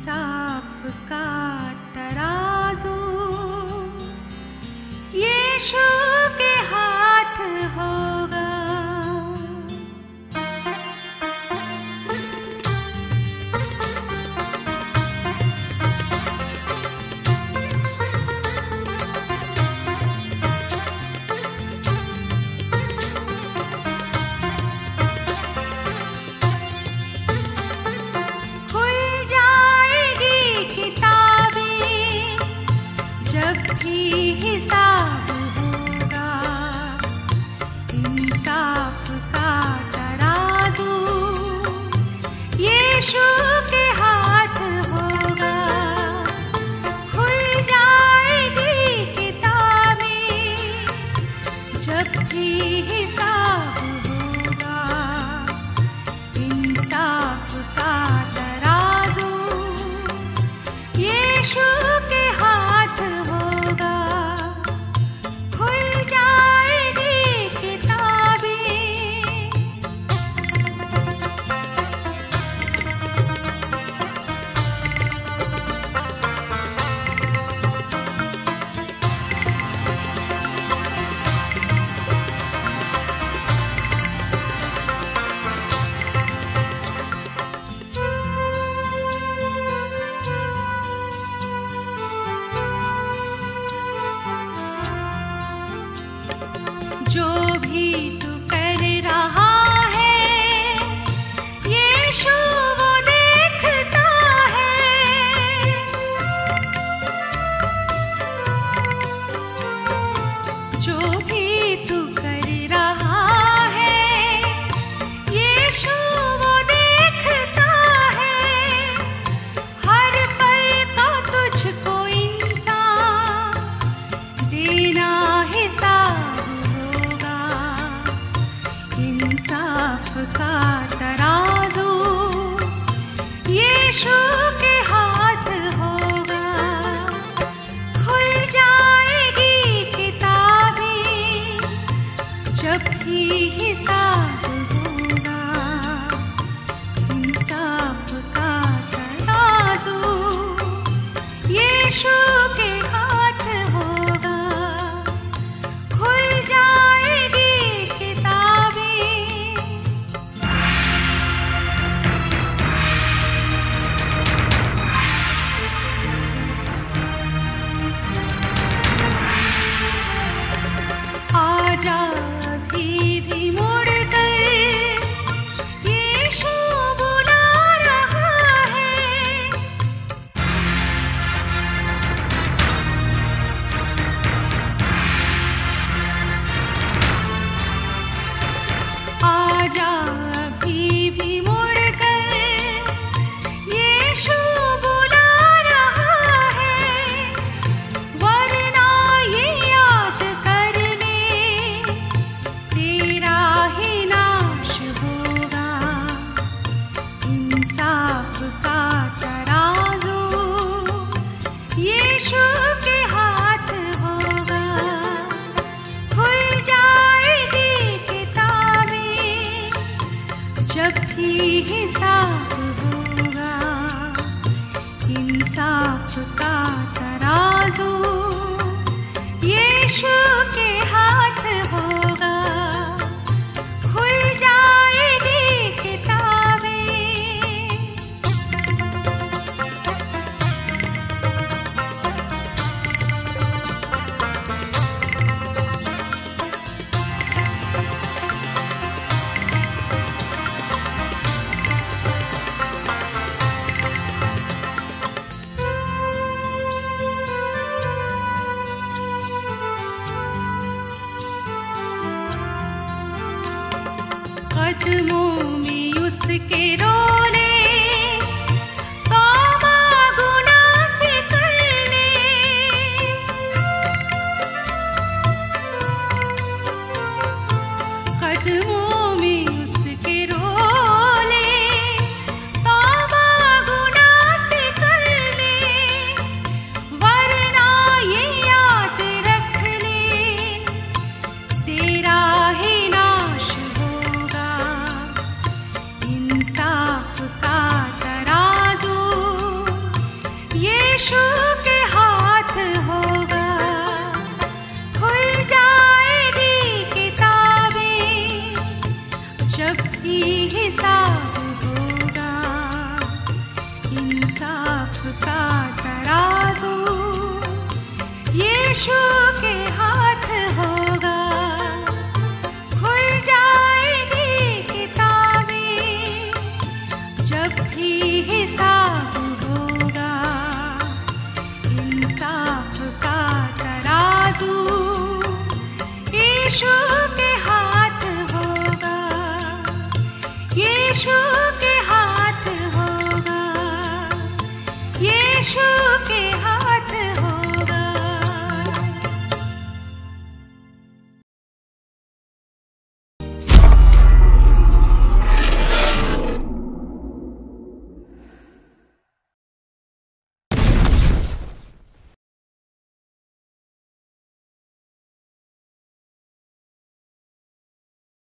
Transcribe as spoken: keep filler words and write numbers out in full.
इंसाफ का तराजू यीशु के हाथ होगा। हिसाब होगा इंसाफ का तराजू यीशु के हाथ होगा। खुल जाएगी किताबें जब भी हिसाब होगा इंसाफ का तराजू यीशु के हाथ होगा। जो भी तू कर रहा है यीशु वो देखता है। जो भी तू कर रहा है यीशु वो देखता है। हर पल का तुझको इंसान देना हिसाब इंसाफ का तराजू यीशु के हाथ होगा। खुल जाएगी किताबें जब भी हिसाब होगा इंसाफ का तराजू यीशु के हाथ होगा। खुल जाएगी अभी भी मुड़कर यीशु बुला रहा है। आजा अभी भी मुड़कर यीशु बुला रहा है। वरना ये याद कर तेरा ही नाश होगा। इंसाफ का तराजू यीशु के हाथ होगा। खुल जाएगी किताबें जब भी हिसाब होगा इंसाफ का तराजू यीशु के हाथ होगा। कदमों में उसके रोले तौबा गुनाह से कर ले। कदमों में उसके रोले तौबा गुनाह से कर ले। वरना ये याद रख ले तेरा ही नाश होगा इंसान यीशु